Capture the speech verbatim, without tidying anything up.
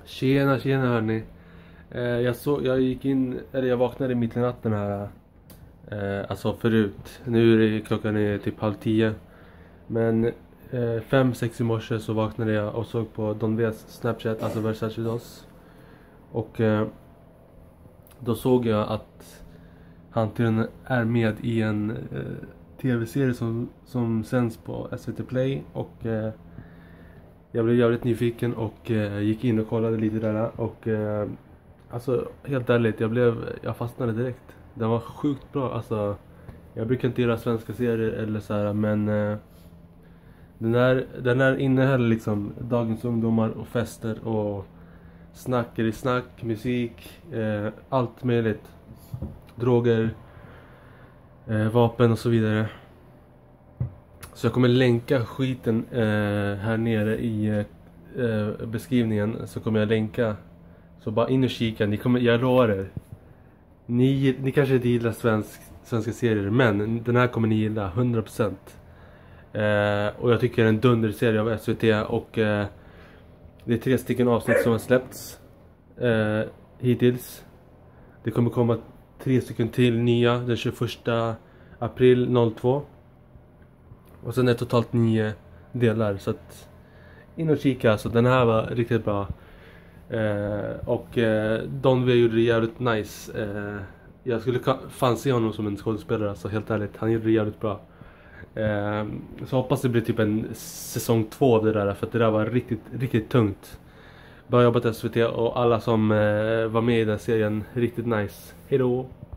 Tjena, tjena hörni. Eh, jag, så, jag gick in, eller jag vaknade mitt i natten här. Eh, alltså förut. Nu är det, klockan är typ halv tio. Men eh, fem, sex i morse så vaknade jag och såg på Don V's Snapchat, alltså Versace Dos. Och eh, då såg jag att han tydligen är med i en eh, tv-serie som, som sänds på S V T Play. Och eh, jag blev jävligt nyfiken och eh, gick in och kollade lite där. Och eh, alltså helt ärligt, jag blev, jag fastnade direkt. Den var sjukt bra. Alltså, jag brukar inte göra svenska serier eller så här, men eh, den där, den där innehöll liksom dagens ungdomar och fester och snack i snack, musik, eh, allt möjligt. Droger, eh, vapen och så vidare. Så jag kommer länka skiten eh, här nere i eh, beskrivningen. Så kommer jag länka. Så bara in och kika. Ni kommer, jag lovar er. Ni, ni kanske inte gillar svensk, svenska serier. Men den här kommer ni gilla hundra procent. Eh, och jag tycker det är en dunderserie av S V T. Och eh, det är tre stycken avsnitt som har släppts eh, hittills. Det kommer komma tre stycken till nya den tjugoförsta april noll två. Och sen är det totalt nio delar. Så att in och kika, alltså den här var riktigt bra. eh, Och eh, Don V gjorde det jävligt nice. eh, Jag skulle fan se honom som en skådespelare, alltså helt ärligt. Han gjorde det jävligt bra. eh, Så hoppas det blir typ en säsong två av det där. För att det där var riktigt, riktigt tungt. Bra jobbat S V T och alla som eh, var med i den serien. Riktigt nice. Hejdå!